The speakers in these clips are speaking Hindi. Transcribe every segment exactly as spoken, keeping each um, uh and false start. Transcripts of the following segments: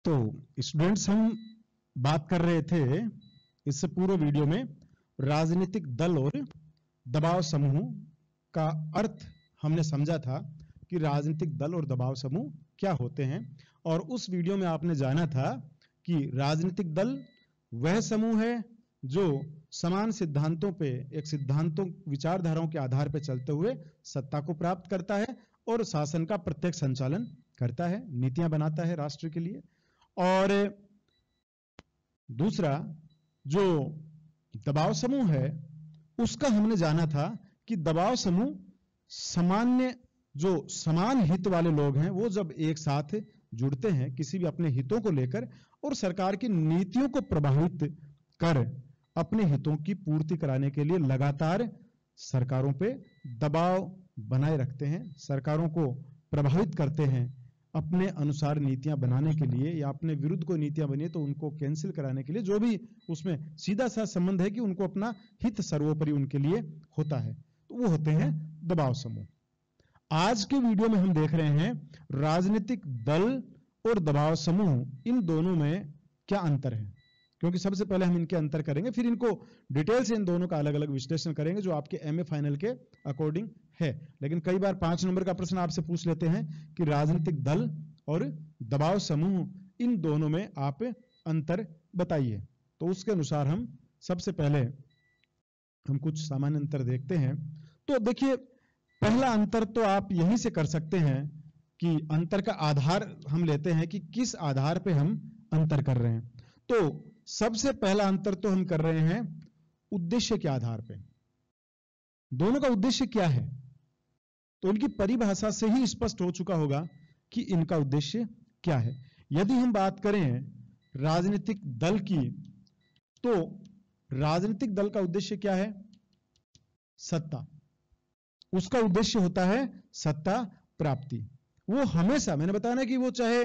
तो स्टूडेंट्स, हम बात कर रहे थे इससे पूर्व वीडियो में राजनीतिक दल और दबाव समूह का अर्थ हमने समझा था कि राजनीतिक दल और दबाव समूह क्या होते हैं। और उस वीडियो में आपने जाना था कि राजनीतिक दल वह समूह है जो समान सिद्धांतों पे, एक सिद्धांतों विचारधाराओं के आधार पर चलते हुए सत्ता को प्राप्त करता है और शासन का प्रत्यक्ष संचालन करता है, नीतियां बनाता है राष्ट्र के लिए। और दूसरा जो दबाव समूह है उसका हमने जाना था कि दबाव समूह सामान्य जो समान हित वाले लोग हैं वो जब एक साथ जुड़ते हैं किसी भी अपने हितों को लेकर और सरकार की नीतियों को प्रभावित कर अपने हितों की पूर्ति कराने के लिए लगातार सरकारों पे दबाव बनाए रखते हैं, सरकारों को प्रभावित करते हैं अपने अनुसार नीतियां बनाने के लिए, या अपने विरुद्ध कोई नीतियां बनी तो उनको कैंसिल कराने के लिए, जो भी उसमें सीधा सा संबंध है कि उनको अपना हित सर्वोपरि उनके लिए होता है, तो वो होते हैं दबाव समूह। आज के वीडियो में हम देख रहे हैं राजनीतिक दल और दबाव समूह, इन दोनों में क्या अंतर है, क्योंकि सबसे पहले हम इनके अंतर करेंगे, फिर इनको डिटेल से इन दोनों का अलग अलग विश्लेषण करेंगे जो आपके एमए फाइनल के अकॉर्डिंग है। लेकिन कई बार पांच नंबर का प्रश्न आपसे पूछ लेते हैं कि राजनीतिक दल और दबाव समूह इन दोनों में आप अंतर बताइए। तो उसके अनुसार हम सबसे पहले हम कुछ सामान्य अंतर देखते हैं। तो देखिए, पहला अंतर तो आप यहीं से कर सकते हैं कि अंतर का आधार हम लेते हैं कि किस आधार पे हम अंतर कर रहे हैं। तो सबसे पहला अंतर तो हम कर रहे हैं उद्देश्य के आधार पे। दोनों का उद्देश्य क्या है, तो उनकी परिभाषा से ही स्पष्ट हो चुका होगा कि इनका उद्देश्य क्या है। यदि हम बात करें राजनीतिक दल की, तो राजनीतिक दल का उद्देश्य क्या है? सत्ता। उसका उद्देश्य होता है सत्ता प्राप्ति। वो हमेशा, मैंने बताया ना कि वो चाहे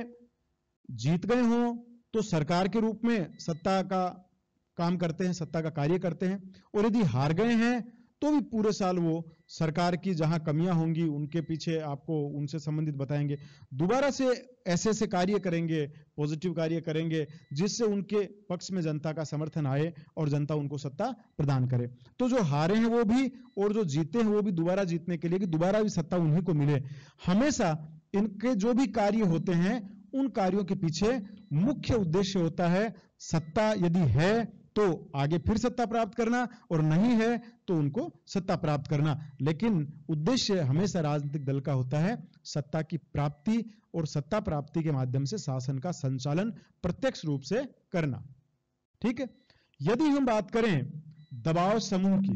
जीत गए हों तो सरकार के रूप में सत्ता का काम करते हैं, सत्ता का कार्य करते हैं, और यदि हार गए हैं तो भी पूरे साल वो सरकार की जहां कमियां होंगी उनके पीछे आपको उनसे संबंधित बताएंगे, दोबारा से ऐसे ऐसे कार्य करेंगे, पॉजिटिव कार्य करेंगे जिससे उनके पक्ष में जनता का समर्थन आए और जनता उनको सत्ता प्रदान करे। तो जो हारे हैं वो भी और जो जीते हैं वो भी दोबारा जीतने के लिए कि दोबारा भी सत्ता उन्हीं को मिले। हमेशा इनके जो भी कार्य होते हैं उन कार्यों के पीछे मुख्य उद्देश्य होता है सत्ता यदि है तो आगे फिर सत्ता प्राप्त करना, और नहीं है तो उनको सत्ता प्राप्त करना। लेकिन उद्देश्य हमेशा राजनीतिक दल का होता है सत्ता की प्राप्ति, और सत्ता प्राप्ति के माध्यम से शासन का संचालन प्रत्यक्ष रूप से करना। ठीक है। यदि हम बात करें दबाव समूह की,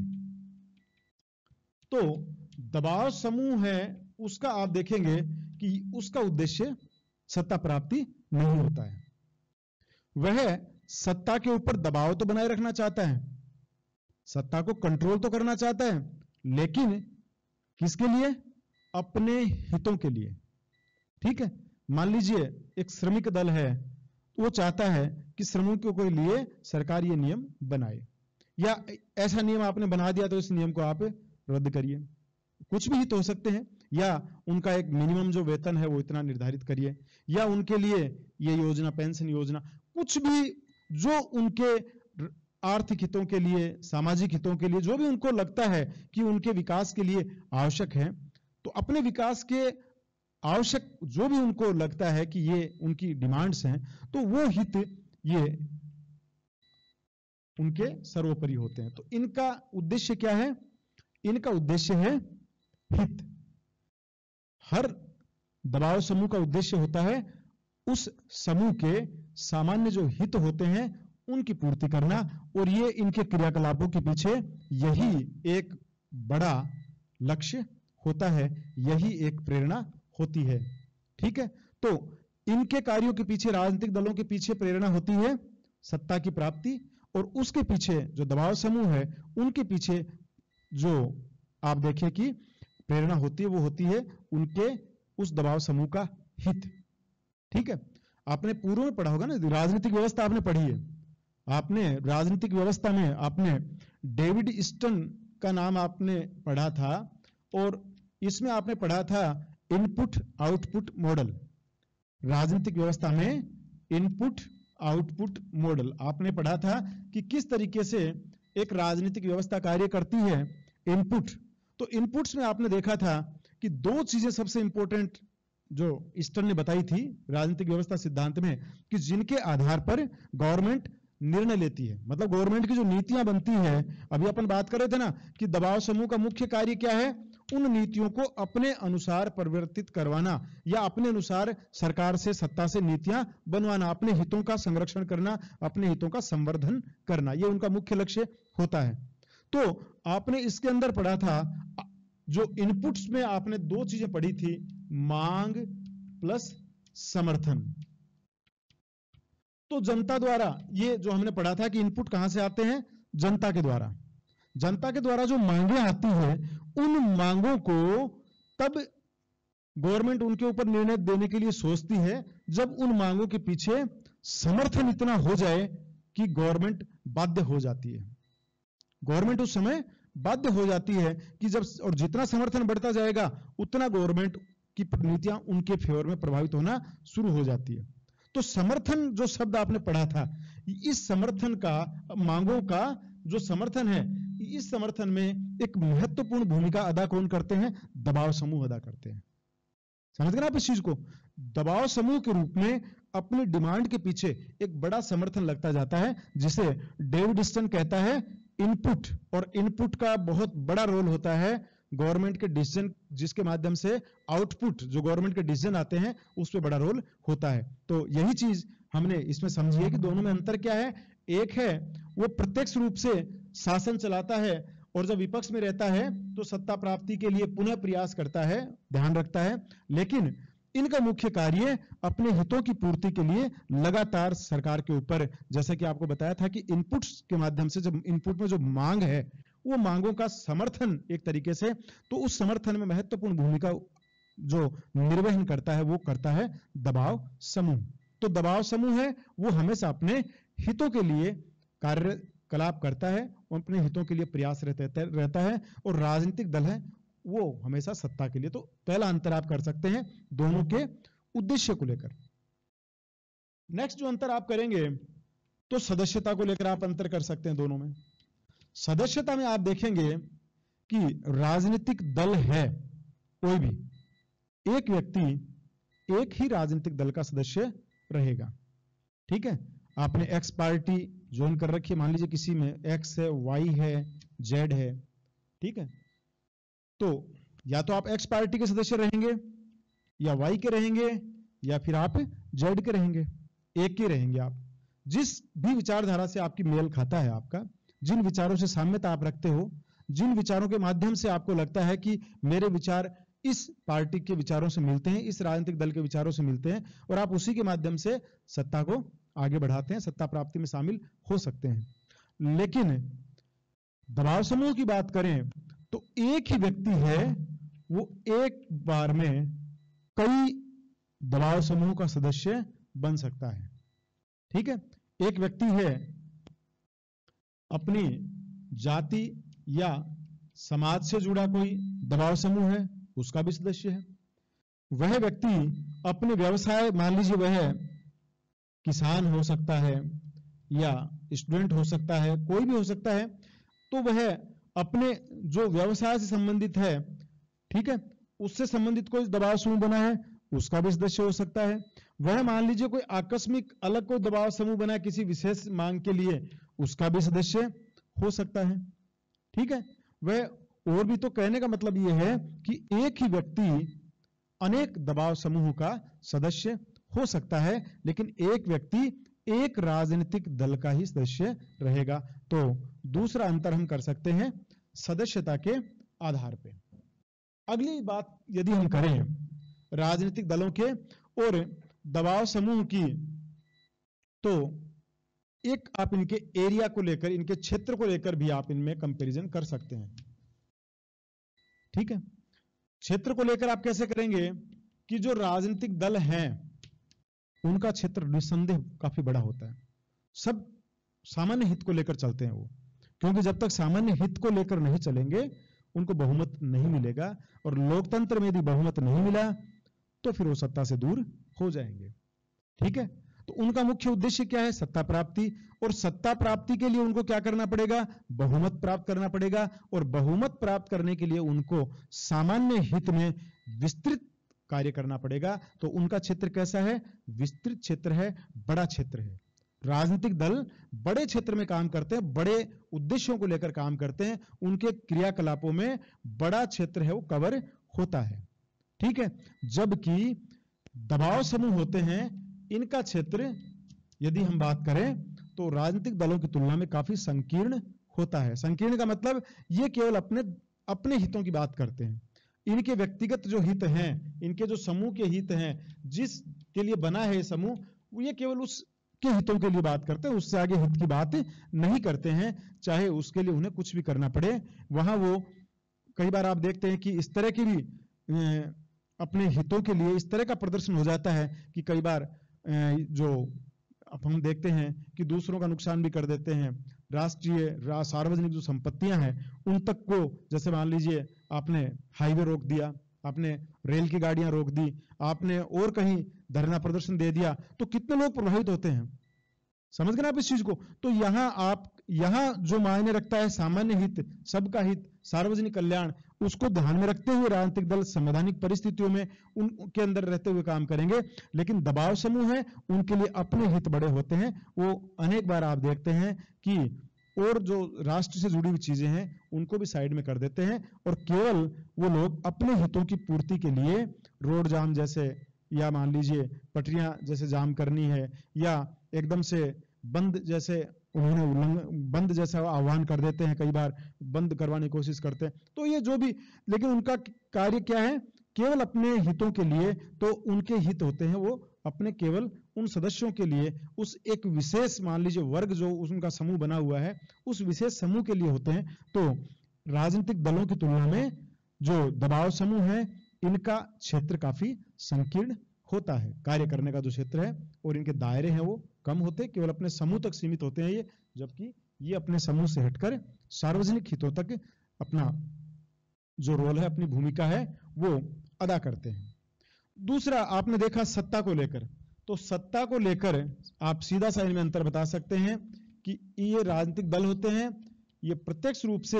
तो दबाव समूह है उसका आप देखेंगे कि उसका उद्देश्य सत्ता प्राप्ति नहीं होता है। वह सत्ता के ऊपर दबाव तो बनाए रखना चाहता है, सत्ता को कंट्रोल तो करना चाहता है, लेकिन किसके लिए? अपने हितों के लिए। ठीक है। मान लीजिए एक श्रमिक दल है, वो चाहता है कि श्रमिकों के लिए सरकार ये नियम बनाए, या ऐसा नियम आपने बना दिया तो इस नियम को आप रद्द करिए। कुछ भी हित हो सकते हैं, या उनका एक मिनिमम जो वेतन है वो इतना निर्धारित करिए, या उनके लिए ये योजना, पेंशन योजना, कुछ भी जो उनके आर्थिक हितों के लिए, सामाजिक हितों के लिए, जो भी उनको लगता है कि उनके विकास के लिए आवश्यक है, तो अपने विकास के आवश्यक जो भी उनको लगता है कि ये उनकी डिमांड्स हैं, तो वो हित ये उनके सर्वोपरि होते हैं। तो इनका उद्देश्य क्या है? इनका उद्देश्य है हित। हर दबाव समूह का उद्देश्य होता है उस समूह के सामान्य जो हित होते हैं उनकी पूर्ति करना, और ये इनके क्रियाकलापों के पीछे यही एक बड़ा लक्ष्य होता है, यही एक प्रेरणा होती है। ठीक है। तो इनके कार्यों के पीछे, राजनीतिक दलों के पीछे प्रेरणा होती है सत्ता की प्राप्ति, और उसके पीछे जो दबाव समूह है उनके पीछे जो आप देखें कि प्रेरणा होती है वो होती है उनके उस दबाव समूह का हित। ठीक है। आपने पूर्व में पढ़ा होगा ना, राजनीतिक व्यवस्था आपने पढ़ी है, आपने राजनीतिक व्यवस्था में आपने डेविड स्टन का नाम आपने पढ़ा था, और इसमें आपने पढ़ा था इनपुट आउटपुट मॉडल। राजनीतिक व्यवस्था में इनपुट आउटपुट मॉडल। आपने पढ़ा था कि किस तरीके से एक राजनीतिक व्यवस्था कार्य करती है। इनपुट, तो इनपुट्स में आपने देखा था कि दो चीजें सबसे इंपॉर्टेंट जो ईस्टर्न ने बताई थी राजनीतिक व्यवस्था सिद्धांत में, कि जिनके आधार पर गवर्नमेंट निर्णय लेती है, मतलब गवर्नमेंट की जो नीतियां बनती है। अभी अपन बात कर रहे थे ना कि दबाव समूह का मुख्य कार्य क्या है, उन नीतियों को अपने अनुसार परिवर्तित करवाना या अपने अनुसार सरकार से, सत्ता से नीतियां बनवाना, अपने हितों का संरक्षण करना, अपने हितों का संवर्धन करना, यह उनका मुख्य लक्ष्य होता है। तो आपने इसके अंदर पढ़ा था, जो इनपुट्स में आपने दो चीजें पढ़ी थी, मांग प्लस समर्थन। तो जनता द्वारा, ये जो हमने पढ़ा था कि इनपुट कहां से आते हैं, जनता के द्वारा। जनता के द्वारा जो मांगे आती है, उन मांगों को तब गवर्नमेंट उनके ऊपर निर्णय देने के लिए सोचती है जब उन मांगों के पीछे समर्थन इतना हो जाए कि गवर्नमेंट बाध्य हो जाती है। गवर्नमेंट उस समय बाध्य हो जाती है कि जब, और जितना समर्थन बढ़ता जाएगा उतना गवर्नमेंट की नीतियां उनके फेवर में प्रभावित होना शुरू हो जाती है। तो समर्थन जो शब्द आपने पढ़ा था, इस समर्थन का, मांगों का जो समर्थन है, इस समर्थन में एक महत्वपूर्ण भूमिका अदा कौन करते हैं, दबाव समूह अदा करते हैं। समझ गए ना आप इस चीज को? दबाव समूह के रूप में अपनी डिमांड के पीछे एक बड़ा समर्थन लगता जाता है, जिसे डेविड ईस्टन कहता है इनपुट। और इनपुट का बहुत बड़ा रोल होता है गवर्नमेंट के डिसीजन, जिसके माध्यम से आउटपुट जो गवर्नमेंट के डिसीजन आते हैं उस पर बड़ा रोल होता है। तो यही चीज हमने इसमें समझी है कि दोनों में अंतर क्या है। एक है वो प्रत्यक्ष रूप से शासन चलाता है, और जब विपक्ष में रहता है तो सत्ता प्राप्ति के लिए पुनः प्रयास करता है, ध्यान रखता है। लेकिन इनका मुख्य कार्य अपने हितों की पूर्ति के लिए लगातार सरकार के ऊपर, जैसा कि आपको बताया था कि इनपुट्स के माध्यम से, जब इनपुट में जो मांग है, वो मांगों का समर्थन एक तरीके से, तो उस समर्थन में महत्वपूर्ण भूमिका जो निर्वहन करता है वो करता है दबाव समूह। तो दबाव समूह है वो हमेशा अपने हितों के लिए कार्यकलाप करता है, वो अपने हितों के लिए प्रयास रहता है, और राजनीतिक दल है वो हमेशा सत्ता के लिए। तो पहला अंतर आप कर सकते हैं दोनों के उद्देश्य को लेकर। नेक्स्ट जो अंतर आप करेंगे तो सदस्यता को लेकर आप अंतर कर सकते हैं दोनों में। सदस्यता में आप देखेंगे कि राजनीतिक दल है कोई भी, एक व्यक्ति एक ही राजनीतिक दल का सदस्य रहेगा। ठीक है, आपने एक्स पार्टी ज्वाइन कर रखी है, मान लीजिए किसी में एक्स है, वाई है, जेड है। ठीक है, तो या तो आप एक्स पार्टी के सदस्य रहेंगे, या वाई के रहेंगे, या फिर आप जेड के रहेंगे, एक के रहेंगे आप। जिस भी विचारधारा से आपकी मेल खाता है, आपका जिन विचारों से साम्यता आप रखते हो, जिन विचारों के माध्यम से आपको लगता है कि मेरे विचार इस पार्टी के विचारों से मिलते हैं, इस राजनीतिक दल के विचारों से मिलते हैं, और आप उसी के माध्यम से सत्ता को आगे बढ़ाते हैं, सत्ता प्राप्ति में शामिल हो सकते हैं। लेकिन दबाव समूह की बात करें तो एक ही व्यक्ति है वो एक बार में कई दबाव समूह का सदस्य बन सकता है। ठीक है, एक व्यक्ति है, अपनी जाति या समाज से जुड़ा कोई दबाव समूह है, उसका भी सदस्य है। वह व्यक्ति अपने व्यवसाय, मान लीजिए वह किसान हो सकता है या स्टूडेंट हो सकता है, कोई भी हो सकता है, तो वह अपने जो व्यवसाय से संबंधित है, ठीक है, उससे संबंधित कोई दबाव समूह बना है, उसका भी सदस्य हो सकता है। वह मान लीजिए कोई आकस्मिक अलग कोई दबाव समूह बना किसी विशेष मांग के लिए, उसका भी सदस्य हो सकता है। ठीक है, वह, और भी तो कहने का मतलब यह है कि एक ही व्यक्ति अनेक दबाव समूह का सदस्य हो सकता है, लेकिन एक व्यक्ति एक राजनीतिक दल का ही सदस्य रहेगा। तो दूसरा अंतर हम कर सकते हैं सदस्यता के आधार पे। अगली बात यदि हम करें राजनीतिक दलों के और दबाव समूह की, तो एक आप इनके एरिया को लेकर, इनके क्षेत्र को लेकर भी आप इनमें कंपैरिजन कर सकते हैं। ठीक है, क्षेत्र को लेकर आप कैसे करेंगे कि जो राजनीतिक दल हैं उनका क्षेत्र निस्संदेह काफी बड़ा होता है, सब सामान्य हित को लेकर चलते हैं वो, क्योंकि जब तक सामान्य हित को लेकर नहीं चलेंगे उनको बहुमत नहीं मिलेगा, और लोकतंत्र में यदि बहुमत नहीं मिला तो फिर वो सत्ता से दूर हो जाएंगे। ठीक है, तो उनका मुख्य उद्देश्य क्या है? सत्ता प्राप्ति। और सत्ता प्राप्ति के लिए उनको क्या करना पड़ेगा? बहुमत प्राप्त करना पड़ेगा। और बहुमत प्राप्त करने के लिए उनको सामान्य हित में विस्तृत कार्य करना पड़ेगा। तो उनका क्षेत्र कैसा है? विस्तृत क्षेत्र है, बड़ा क्षेत्र है। राजनीतिक दल बड़े क्षेत्र में काम करते हैं, बड़े उद्देश्यों को लेकर काम करते हैं, उनके क्रियाकलापों में बड़ा क्षेत्र है वो कवर होता है। ठीक है। जबकि दबाव समूह होते हैं, इनका क्षेत्र यदि हम बात करें तो राजनीतिक दलों की तुलना में काफी संकीर्ण होता है। संकीर्ण का मतलब ये केवल अपने अपने हितों की बात करते हैं। इनके व्यक्तिगत जो हित हैं, इनके जो समूह के हित हैं, जिसके लिए बना है ये समूह, ये केवल उसके हितों के लिए बात करते हैं, उससे आगे हित की बात नहीं करते हैं, चाहे उसके लिए उन्हें कुछ भी करना पड़े। वहां वो कई बार आप देखते हैं कि इस तरह की भी अपने हितों के लिए इस तरह का प्रदर्शन हो जाता है कि कई बार जो अब हम देखते हैं कि दूसरों का नुकसान भी कर देते हैं। राष्ट्रीय रा, सार्वजनिक जो संपत्तियां हैं उन तक को, जैसे मान लीजिए आपने हाईवे रोक दिया, आपने रेल की गाड़ियां रोक दी, आपने और कहीं धरना प्रदर्शन दे दिया, तो कितने लोग प्रभावित होते हैं। समझ गए ना आप इस चीज को? तो यहां आप यहां जो मायने रखता है सामान्य हित, सबका हित, सार्वजनिक कल्याण, उसको ध्यान में रखते हुए राजनीतिक दल संवैधानिक परिस्थितियों में उनके अंदर रहते हुए काम करेंगे। लेकिन दबाव समूह है, उनके लिए अपने हित बड़े होते हैं। वो अनेक बार आप देखते हैं कि और जो राष्ट्र से जुड़ी हुई चीजें हैं उनको भी साइड में कर देते हैं और केवल वो लोग अपने हितों की पूर्ति के लिए रोड जाम जैसे, या मान लीजिए पटरियां जैसे जाम करनी है, या एकदम से बंद जैसे उन्होंने उल्लंघन बंद जैसा आह्वान कर देते हैं, कई बार बंद करवाने की कोशिश करते हैं। तो ये जो भी, लेकिन उनका कार्य क्या है? केवल अपने हितों के लिए। तो उनके हित होते हैं वो अपने केवल उन सदस्यों के लिए, उस एक विशेष मान लीजिए वर्ग जो उनका समूह बना हुआ है, उस विशेष समूह के लिए होते हैं। तो राजनीतिक दलों की तुलना में जो दबाव समूह है, इनका क्षेत्र काफी संकीर्ण होता है, कार्य करने का जो क्षेत्र है, और इनके दायरे हैं वो कम होते, केवल अपने समूह तक सीमित होते हैं ये। जबकि ये अपने समूह से हटकर सार्वजनिक हितों तक अपना जो रोल है, अपनी भूमिका है, वो अदा करते हैं। दूसरा आपने देखा सत्ता को लेकर, तो सत्ता को लेकर आप सीधा सा इनमें अंतर बता सकते हैं कि ये राजनीतिक दल होते हैं, ये प्रत्यक्ष रूप से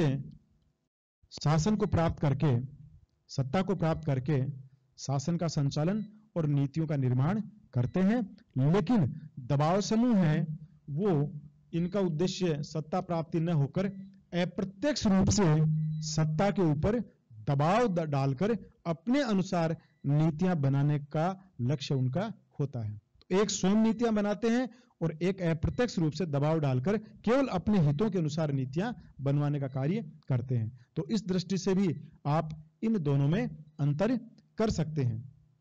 शासन को प्राप्त करके, सत्ता को प्राप्त करके शासन का संचालन और नीतियों का निर्माण करते हैं। लेकिन दबाव समूह है वो, इनका उद्देश्य सत्ता प्राप्ति न होकर अप्रत्यक्ष रूप से सत्ता के ऊपर दबाव डालकर अपने अनुसार नीतियां बनाने का लक्ष्य उनका होता है। तो एक स्वयं नीतियां बनाते हैं और एक अप्रत्यक्ष रूप से दबाव डालकर केवल अपने हितों के अनुसार नीतियां बनवाने का कार्य करते हैं। तो इस दृष्टि से भी आप इन दोनों में अंतर कर सकते हैं।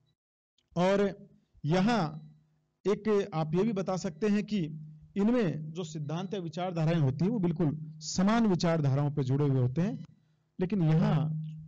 और यहां एक आप ये भी बता सकते हैं कि इनमें जो सिद्धांत या विचारधाराएं होती हैं वो बिल्कुल समान विचारधाराओं पर जुड़े हुए होते हैं। लेकिन यहां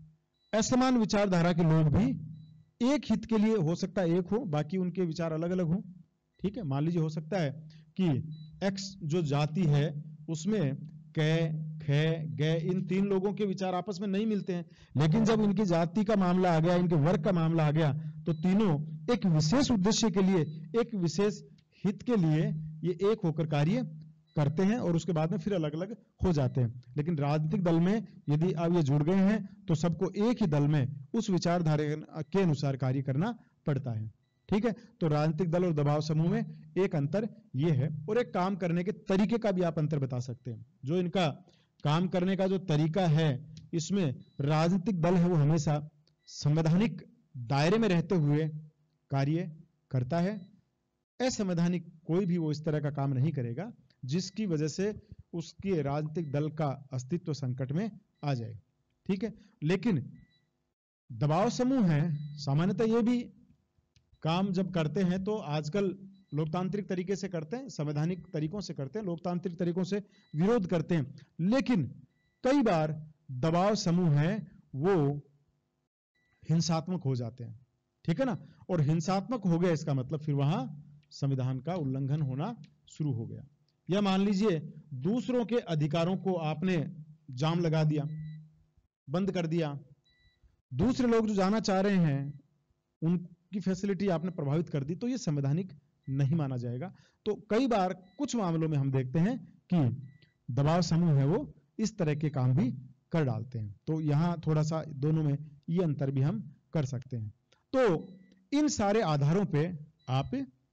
असमान विचारधारा के लोग भी एक हित के लिए हो सकता है एक हो, बाकी उनके विचार अलग अलग हो। ठीक है, मान लीजिए हो सकता है कि एक्स जो जाति है उसमें कै, खे, गे, इन तीन लोगों के विचार आपस में नहीं मिलते हैं, लेकिन जब इनकी जाति का मामला आ गया, इनके वर्ग का मामला आ गया, तो तीनों एक विशेष उद्देश्य के लिए, एक विशेष हित के लिए ये एक होकर कार्य करते हैं और उसके बाद में फिर अलग अलग हो जाते हैं। लेकिन राजनीतिक दल में यदि आप ये जुड़ गए हैं तो सबको एक ही दल में उस विचारधारा के अनुसार कार्य करना पड़ता है। ठीक है, तो राजनीतिक दल और दबाव समूह में एक अंतर ये है। और एक काम करने के तरीके का भी आप अंतर बता सकते हैं। जो इनका काम करने का जो तरीका है, इसमें राजनीतिक दल है वो हमेशा संवैधानिक दायरे में रहते हुए कार्य करता है। असंवैधानिक कोई भी वो इस तरह का काम नहीं करेगा जिसकी वजह से उसके राजनीतिक दल का अस्तित्व संकट में आ जाए। ठीक है, लेकिन दबाव समूह है सामान्यतः ये भी काम जब करते हैं तो आजकल लोकतांत्रिक तरीके से करते हैं, संवैधानिक तरीकों से करते हैं, लोकतांत्रिक तरीकों से विरोध करते हैं। लेकिन कई बार दबाव समूह है वो हिंसात्मक हो जाते हैं। ठीक है ना, और हिंसात्मक हो गया इसका मतलब फिर वहां संविधान का उल्लंघन होना शुरू हो गया। या मान लीजिए दूसरों के अधिकारों को आपने जाम लगा दिया, बंद कर दिया, दूसरे लोग जो जाना चाह रहे हैं उनकी फैसिलिटी आपने प्रभावित कर दी, तो ये संवैधानिक नहीं माना जाएगा। तो कई बार कुछ मामलों में हम देखते हैं कि दबाव समूह है वो इस तरह के काम भी कर डालते हैं। तो यहाँ थोड़ा सा दोनों में ये अंतर भी हम कर सकते हैं। तो इन सारे आधारों पे आप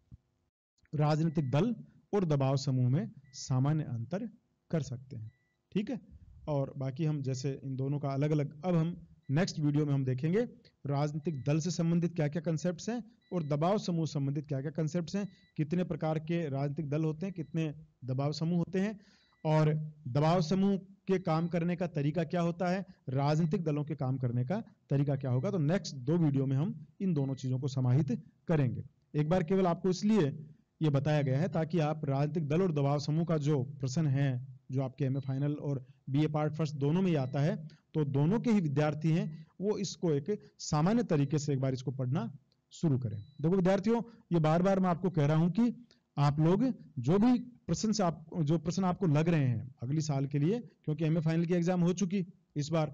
राजनीतिक दल और दबाव समूह में सामान्य अंतर कर सकते हैं। ठीक है, और बाकी हम जैसे इन दोनों का अलग अलग, अब हम नेक्स्ट वीडियो में हम देखेंगे राजनीतिक दल से संबंधित क्या क्या कंसेप्ट्स हैं और दबाव समूह संबंधित क्या क्या कंसेप्ट्स हैं, कितने प्रकार के राजनीतिक दल होते हैं, कितने दबाव समूह होते हैं, और दबाव समूह के काम करने का तरीका क्या होता है, राजनीतिक दलों के काम करने का तरीका क्या होगा। तो नेक्स्ट दो वीडियो में हम इन दोनों चीजों को समाहित करेंगे। एक बार केवल आपको इसलिए ये बताया गया है ताकि आप राजनीतिक दल और दबाव समूह का जो प्रश्न है, जो आपके एमए फाइनल और बीए पार्ट फर्स्ट दोनों में आता है, तो दोनों के ही विद्यार्थी हैं वो इसको एक सामान्य तरीके से एक बार इसको पढ़ना शुरू करें। देखो विद्यार्थियों, ये बार बार मैं आपको कह रहा हूं कि आप लोग जो भी प्रश्न से आप जो प्रश्न आपको लग रहे हैं अगली साल के लिए, क्योंकि एमए फाइनल की एग्जाम हो चुकी इस बार,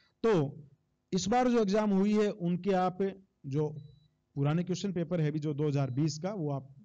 तो इस बार जो एग्जाम हुई है उनके आप जो पुराने क्वेश्चन पेपर है भी जो दो हज़ार बीस का, वो आप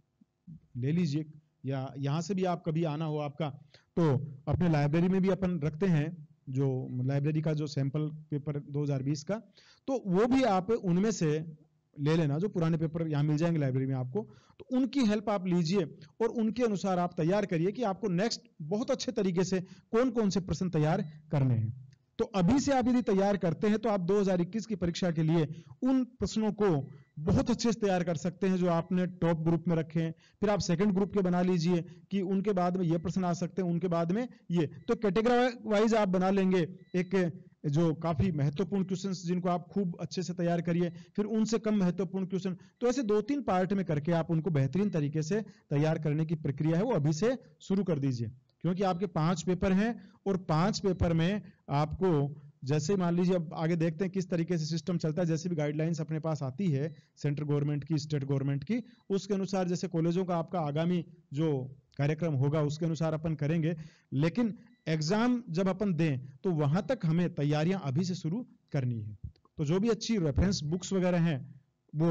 ले लीजिए, या यहां से भी आप कभी आना हो आपका तो अपने लाइब्रेरी में भी अपन रखते हैं जो लाइब्रेरी का जो सैंपल पेपर दो हज़ार बीस का, तो वो भी आप उनमें से ले लेना, जो पुराने पेपर यहाँ मिल जाएंगे लाइब्रेरी में आपको, तो उनकी हेल्प आप लीजिए और उनके अनुसार आप तैयार करिए कि आपको नेक्स्ट बहुत अच्छे तरीके से कौन कौन से प्रश्न तैयार करने हैं। तो अभी से आप यदि तैयार करते हैं तो आप दो हज़ार इक्कीस की परीक्षा के लिए उन प्रश्नों को बहुत अच्छे से तैयार कर सकते हैं जो आपने टॉप ग्रुप में रखे हैं। फिर आप सेकंड ग्रुप के बना लीजिए कि उनके बाद में ये प्रश्न आ सकते हैं, उनके बाद में ये, तो कैटेगरी वाइज आप बना लेंगे एक जो काफी महत्वपूर्ण क्वेश्चंस जिनको आप खूब अच्छे से तैयार करिए, फिर उनसे कम महत्वपूर्ण क्वेश्चन, तो ऐसे दो तीन पार्ट में करके आप उनको बेहतरीन तरीके से तैयार करने की प्रक्रिया है वो अभी से शुरू कर दीजिए। क्योंकि आपके पांच पेपर हैं और पांच पेपर में आपको जैसे मान लीजिए, अब आगे देखते हैं किस तरीके से सिस्टम चलता है, जैसे भी गाइडलाइंस अपने पास आती है सेंट्रल गवर्नमेंट की, स्टेट गवर्नमेंट की, उसके अनुसार जैसे कॉलेजों का आपका आगामी जो कार्यक्रम होगा उसके अनुसार अपन करेंगे। लेकिन एग्जाम जब अपन दें तो वहां तक हमें तैयारियां अभी से शुरू करनी है। तो जो भी अच्छी रेफरेंस बुक्स वगैरह हैं वो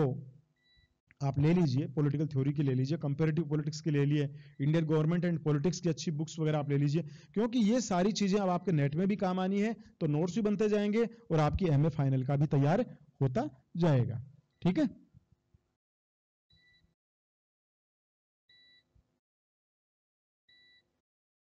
आप ले लीजिए, पॉलिटिकल थ्योरी की ले लीजिए, कंपैरेटिव पॉलिटिक्स की ले लिए, इंडियन गवर्नमेंट एंड पॉलिटिक्स की अच्छी बुक्स वगैरह आप ले लीजिए, क्योंकि ये सारी चीजें अब आपके नेट में भी काम आनी है, तो नोट्स भी बनते जाएंगे और आपकी एमए फाइनल का भी तैयार होता जाएगा। ठीक है।